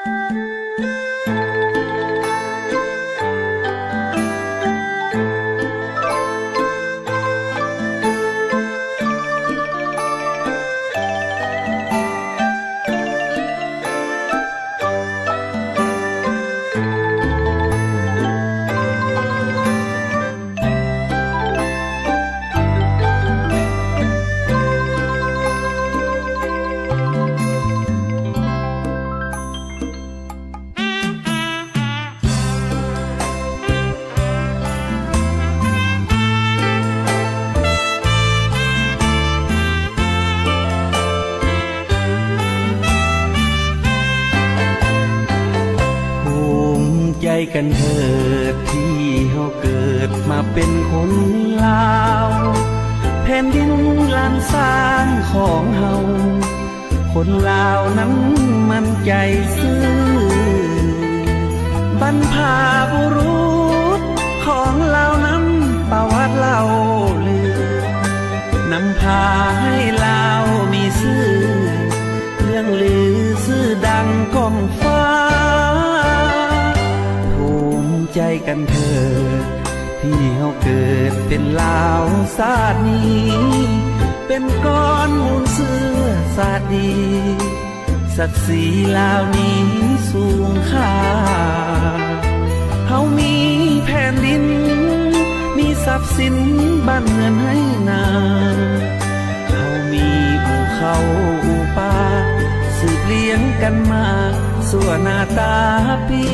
กันเถิดที่เฮาเกิดมาเป็นคนลาวแผ่นดินลานสร้างของเฮาคนลาวนั้นมันใจซื่อบรรพบุรุษของเรานั้นประวัติเล่าลือนำพาให้ลาวมีชื่อเรื่องลือชื่อดังก้องฟ้าใจกันเถิดที่เฮาเกิดเป็นลาวชาตินี้เป็นก้อนมูลเสื้อชาติดีศักดิ์ศรีลาวนี้สูงค่าเฮามีแผ่นดินมีทรัพย์สินบ้านเรือนให้นาเฮามีภูเขาอูป่าสืบเลี้ยงกันมาสั่วหน้าตาปี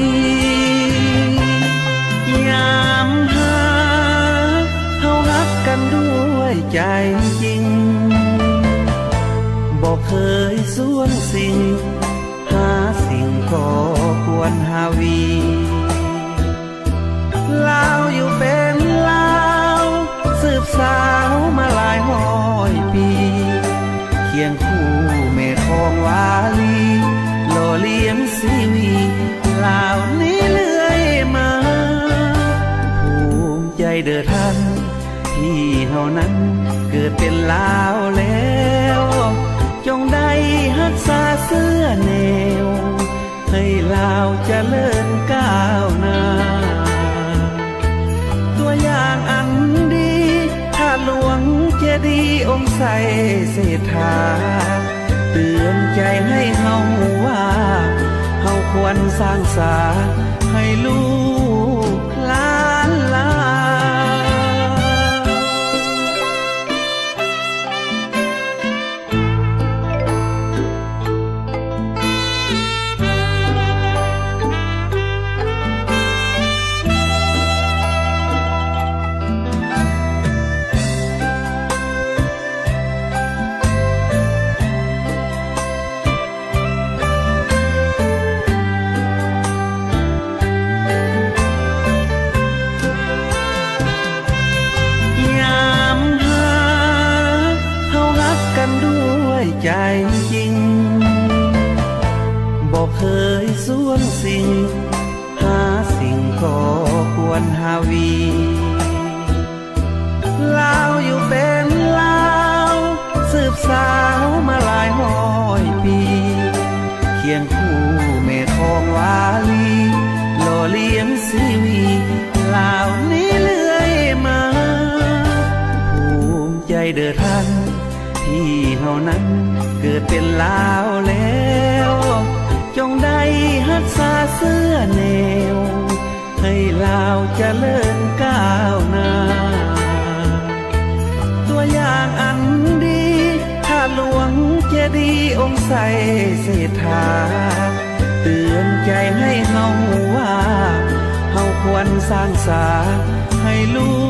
ยามหาเฮารักกันด้วยใจจริงบอกเคยส่วนสิ่งหาสิ่งก่อกวนหาวีลาวอยู่เป็นลาวสืบสาวมาหลายร้อยปีเคียงคู่แม่คองวาลีหล่อเลี้ยงชีวีลาวนี้เลื่อยมาใจเด้อท่านที่เฮานั้นเกิดเป็นลาวแล้วจงได้รักษาเสื้อแนวให้ลาวเจริญก้าวหน้าตัวอย่างอันดีถ้าหลวงเจดีย์องค์ใสเศรษฐาเตือนใจให้เฮาว่าเฮาควรสร้างสาให้ลูกหลานลใจจริงบอกเคยส่วนสิ่งหาสิ่งก่อกวนหาวีลาวอยู่เป็นลาวสืบสาวมาหลายร้อยปีเคียงคู่แม่คองวาลีหล่อเลี้ยงชีวีลาวนี้เลื่อยมาภูมิใจเด้อท่านที่เฮานั้นเกิดเป็นลาวแล้วจงได้รักษาเสื้อแนวให้ลาวเจริญก้าวหน้าตัวอย่างอันดีถ้าหลวงเจดีย์องค์ใสเศรษฐาเตือนใจให้เฮาว่าเฮาควรสร้างสาให้ลูก